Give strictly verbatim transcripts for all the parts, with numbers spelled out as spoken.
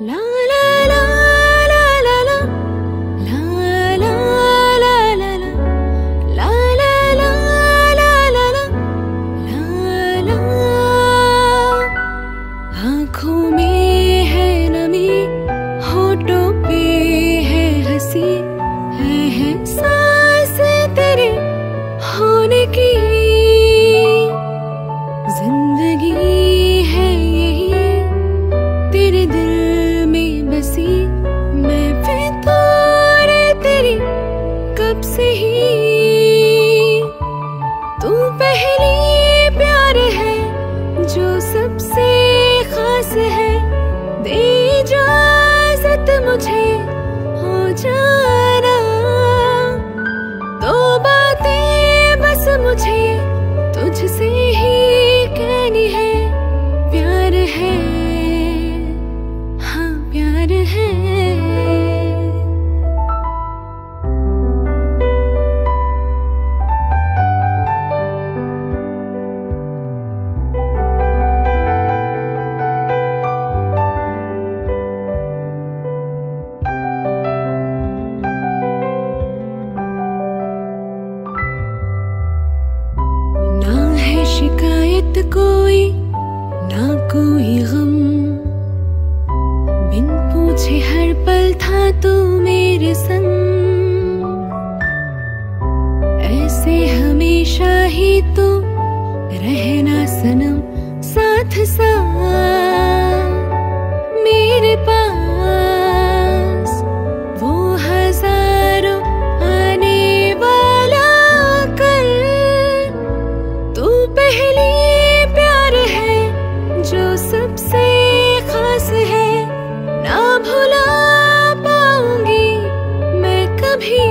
ला ला ला ला ला ला ला ला ला ला ला ला ला ला ला ला ला। आँखों में है नमी, होठों पे है हंसी, है है सांस तेरे होने की। जिंदगी है यही तेरे दिल में बसी, मैं फितूर तेरी कब से ही। तू पहली प्यार है जो सबसे खास है, दे इजाजत मुझे हो जाना। दो बातें बस मुझे तुझसे ही कहनी है, प्यार है, हाँ प्यार है। शिकायत कोई ना कोई गम, बिन पूछे हर पल था तू मेरे संग। ऐसे हमेशा ही तो रहना सनम, साथ साथ मेरे पास। वो हजारों आने वाला कल, तू पहली प्यार है जो सबसे खास है, ना भुला पाऊंगी मैं कभी।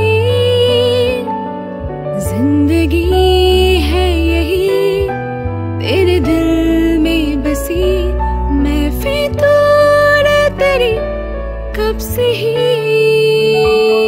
जिंदगी है यही तेरे दिल में बसी, मैं फितूर तेरी कब से ही।